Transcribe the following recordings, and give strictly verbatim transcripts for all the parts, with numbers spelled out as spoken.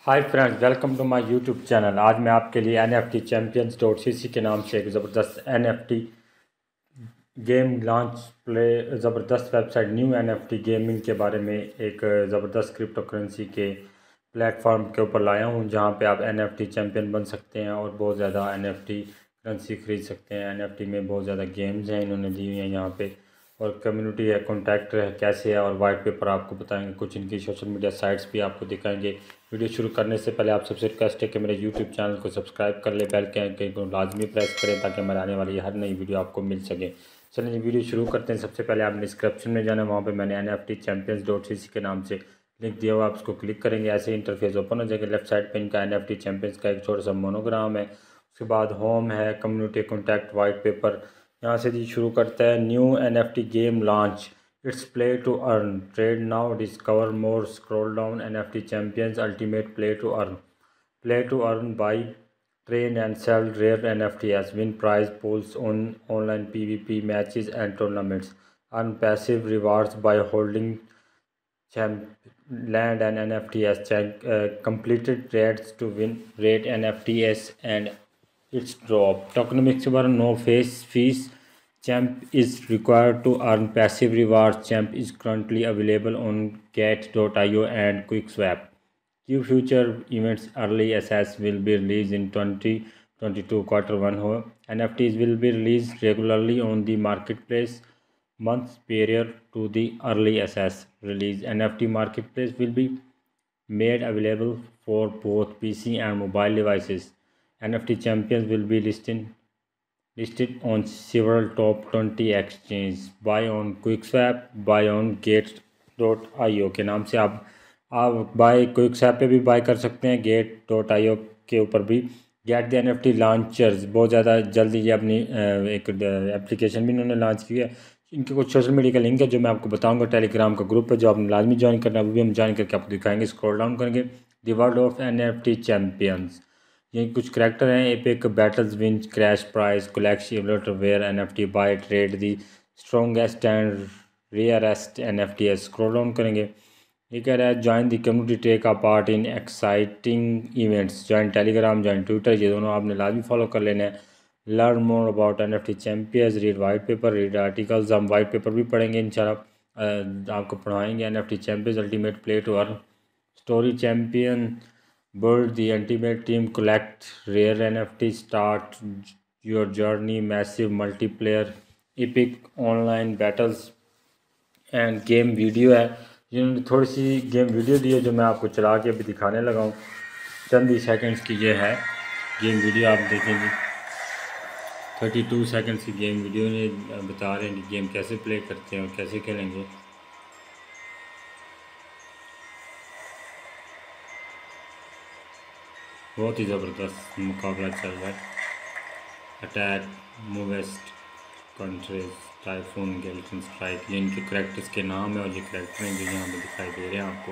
Hi friends, welcome to my YouTube channel. आज मैं आपके लिए N F T champions dot C C के नाम से एक ज़बरदस्त N F T game launch play ज़बरदस्त website new N F T gaming के बारे में एक ज़बरदस्त क्रिप्टो करेंसी के प्लेटफॉर्म के ऊपर लाया हूँ, जहाँ पे आप एन एफ टी चैम्पियन बन सकते हैं और बहुत ज़्यादा एन एफ टी करेंसी खरीद सकते हैं। एन एफ टी में बहुत ज़्यादा गेम्स हैं इन्होंने दी हुई हैं यहाँ पे, और कम्युनिटी है, कॉन्टैक्ट है कैसे है, और वाइट पेपर आपको बताएंगे, कुछ इनकी सोशल मीडिया साइट्स भी आपको दिखाएंगे। वीडियो शुरू करने से पहले आप सबसे रिक्वेस्ट है कि मेरे यूट्यूब चैनल को सब्सक्राइब कर ले, बेल के आइकन को लाजमी प्रेस करें ताकि हमारे आने वाली हर नई वीडियो आपको मिल सके। चलिए जी वीडियो शुरू करते हैं। सबसे पहले आपने डिस्क्रिप्शन में जाना, वहाँ पे मैंने N F T champions dot C C के नाम से लिंक दिया हुआ, आप उसको क्लिक करेंगे, ऐसे इंटरफेस ओपन हो जाएगा। लेफ्ट साइड पे इनका एन एफ टी चैम्पियंस का एक छोटा सा मोनोग्राम है। उसके बाद होम है, कम्युनिटी, कॉन्टैक्ट, वाइट पेपर। यहाँ से जी शुरू करता है new N F T game launch, it's play to earn, trade now, discover more, scroll down, N F T champions, ultimate play to earn, play to earn, buy, train and sell rare N F Ts, win prize pools on online P V P matches and tournaments, earn passive rewards by holding champ land and N F Ts, check uh, completed raids to win rate N F Ts and its drop. Tokenomics bar no face fees. Champ is required to earn passive rewards. Champ is currently available on get dot i o and QuickSwap. Few future events early access will be released in twenty twenty-two quarter one. N F Ts will be released regularly on the marketplace months prior to the early access release. N F T marketplace will be made available for both P C and mobile devices. N F T champions will be listed listed on several top twenty exchanges. Buy on QuickSwap, buy on Gate dot i o के नाम से आप आप bye क्विकसैप पे भी bye कर सकते हैं, गेट डॉट आई ओ के ऊपर भी। Get the N F T launchers, बहुत ज़्यादा जल्दी ये अपनी एक एप्लीकेशन भी इन्होंने लॉन्च की है। इनके कुछ सोशल मीडिया का लिंक है जो मैं आपको बताऊंगा। टेलीग्राम का ग्रुप है जो आपने लाजमी ज्वाइन करना है, वो भी हम ज्वाइन करके आपको दिखाएंगे। स्क्रॉल डाउन करेंगे, the world of N F T champions, ये कुछ करैक्टर हैं। Epic battles, win, crash prize, collect, evolve, wear N F T, buy, trade the strongest and rarest N F T है। Scroll down करेंगे, ये कह रहा है join the community, take a part in exciting events, join Telegram, join Twitter, ये दोनों आपने लाजमी फॉलो कर लेना है। Learn more about an F T champions, read white paper, read articles, हम वाइट पेपर भी पढ़ेंगे इंशाल्लाह, आपको पढ़ाएंगे। N F T champions, ultimate play to earn, story champion, build the ultimate team, collect rare N F T, start your journey, massive multiplayer, epic online battles and game video है। जिन्होंने थोड़ी सी game video दी है जो मैं आपको चला के अभी दिखाने लगा हूँ, चंद ही सेकंड्स की ये है गेम वीडियो, आप देखेंगे थर्टी टू सेकंड्स की गेम वीडियो ने बता रहे हैं कि गेम कैसे प्ले करते हैं और कैसे खेलेंगे। बहुत ही ज़बरदस्त मुकाबला चल रहा है। अटैक, मूवेस्ट, कंट्रीज, टाइफून, गेल्टन स्ट्राइक, ये इनके करेक्टर्स के नाम है और ये करेक्टर हैं जो यहाँ पे दिखाई दे रहे हैं आपको।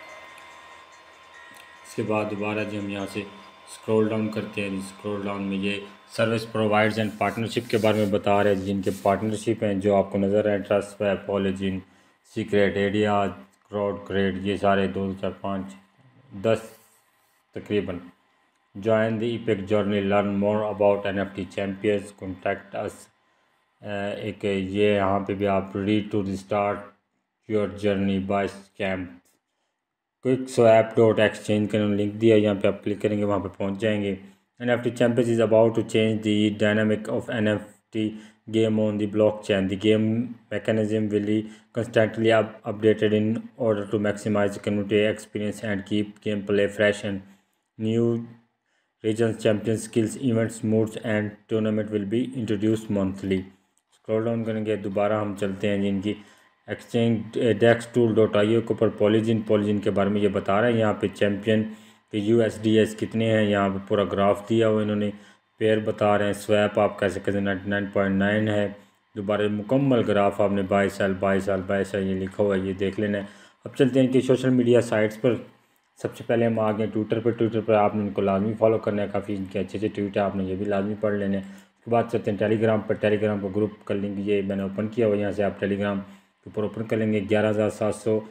इसके बाद दोबारा जी हम यहाँ से स्क्रॉल डाउन करते हैं। स्क्रॉल डाउन में ये सर्विस प्रोवाइडर्स एंड पार्टनरशिप के बारे में बता रहे हैं, जिनके पार्टनरशिप हैं जो आपको नज़र है। Trust web, Polygon, secret idea, crowd cred, ये सारे दो चार पाँच दस तकरीबन। Join the epic journey, learn more about N F T champions, contact us। एक ये यहाँ पे भी आप read to start your journey by scam, QuickSwap dot exchange का लिंक दिया, यहाँ पे आप क्लिक करेंगे, वहाँ पे पहुँच जाएंगे। N F T champions is about to change the dynamic of N F T game on the blockchain. The game mechanism will be constantly up updated in order to maximize the community experience and keep gameplay fresh and new। Regions, champions, skills, events, moods and tournament will be introduced monthly। Scroll down करेंगे, दोबारा हम चलते हैं जिनकी exchange dex tool dot I O के ऊपर। Polythene, polythene के बारे में ये बता रहा है, यहाँ पे चैम्पियन के यू एस डी एस कितने हैं, यहाँ पे पूरा ग्राफ दिया हुआ इन्होंने, पेयर बता रहे हैं। स्वैप आप कैसे कैसे नाइन्टी नाइन पॉइंट नाइन है। दोबारा मुकम्मल ग्राफ आपने बाई साल बाई साल बाई साल ये लिखा हुआ है, ये देख लेना है। अब चलते हैं इनकी सोशल मीडिया साइट्स पर। सबसे पहले हम आ गए ट्विटर पर। ट्विटर पर आपने उनको लाजमी फॉलो करना है, काफ़ी इनके अच्छे अच्छे ट्वीट है, आपने ये भी लाजमी पढ़ लेने हैं। उसके बाद चलते हैं टेलीग्राम पर। टेलीग्राम का ग्रुप का लिंक ये मैंने ओपन किया हुआ, यहाँ से आप टेलीग्राम के ऊपर ओपन कर लेंगे। ग्यारह हज़ार सात सौ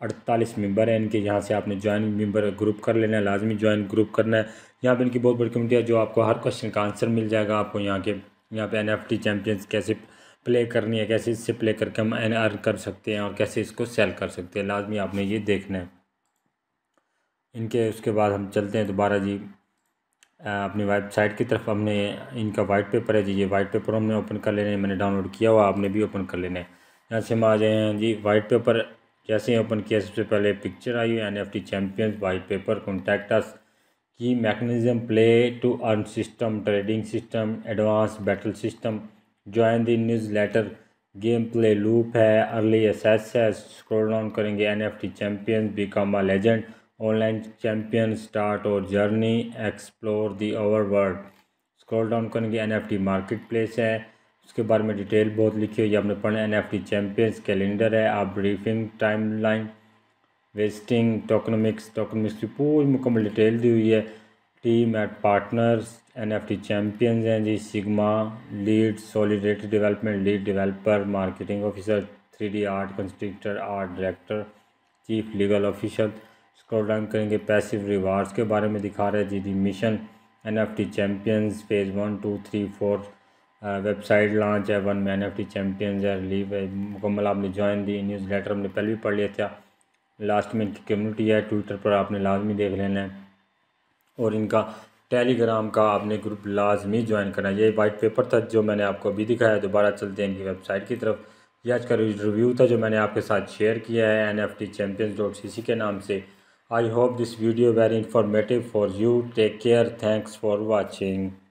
अड़तालीस मेंबर हैं इनके। यहाँ से आपने ज्वाइन मेंबर ग्रुप कर लेना है, लाजमी ज्वाइन ग्रुप करना है। यहाँ पे इनकी बहुत बड़ी कम्युनिटी है जो आपको हर क्वेश्चन का आंसर मिल जाएगा। आपको यहाँ के यहाँ पे एनएफटी चैंपियंस कैसे प्ले करनी है, कैसे इससे प्ले करके हम एन अर्न कर सकते हैं और कैसे इसको सेल कर सकते हैं, लाजमी आपने ये देखना है इनके। उसके बाद हम चलते हैं दोबारा जी अपनी वेबसाइट की तरफ। हमने इनका वाइट पेपर है जी, ये वाइट पेपर हमने ओपन कर लेना है, मैंने डाउनलोड किया हुआ, आपने भी ओपन कर लेना है। यहाँ से हम आ जाए हैं जी वाइट पेपर। जैसे ही ओपन किया सबसे पहले पिक्चर आई है NFT champions white paper, contact us, की mechanism, play to earn system, trading system, advance battle system, join the newsletter, game play loop है, अर्ली एक्सेस है। स्क्रॉल डाउन करेंगे NFT champions become a legend, online champion, start our journey, explore the overworld. Scroll down करेंगे NFT marketplace है, उसके बारे में detail बहुत लिखी हुई है, आपने पढ़ना है। एनएफटी चैंपियंस कैलेंडर है, आप briefing, timeline, vesting, tokenomics, tokenomics की पूरी मुकम्मल डिटेल दी हुई है। Team at partners, NFT champions हैं जी, sigma lead, solidity development lead developer, marketing officer, three D art constructor, art director, chief legal officer. Scroll down करेंगे पैसिव रिवार्ड्स के बारे में दिखा रहे हैं जी। The mission NFT champions phase one two three four, website launch है, one में एनएफटी चैंपियंस है, लीव है मुकम्मल, आपने ज्वाइन दी न्यूज़ लेटर हमने पहले भी पढ़ लिया था। लास्ट में इनकी कम्युनिटी है, ट्विटर पर आपने लाजमी देख लेना है, और इनका टेलीग्राम का आपने ग्रुप लाजमी ज्वाइन करना है। ये वाइट पेपर था जो मैंने आपको अभी दिखाया। दोबारा चलते हैं इनकी वेबसाइट की तरफ। ये आज का रिव्यू था जो मैंने आपके साथ शेयर किया है N F T champions dot C C के नाम से। I hope this video very informative for you. Take care, thanks for watching.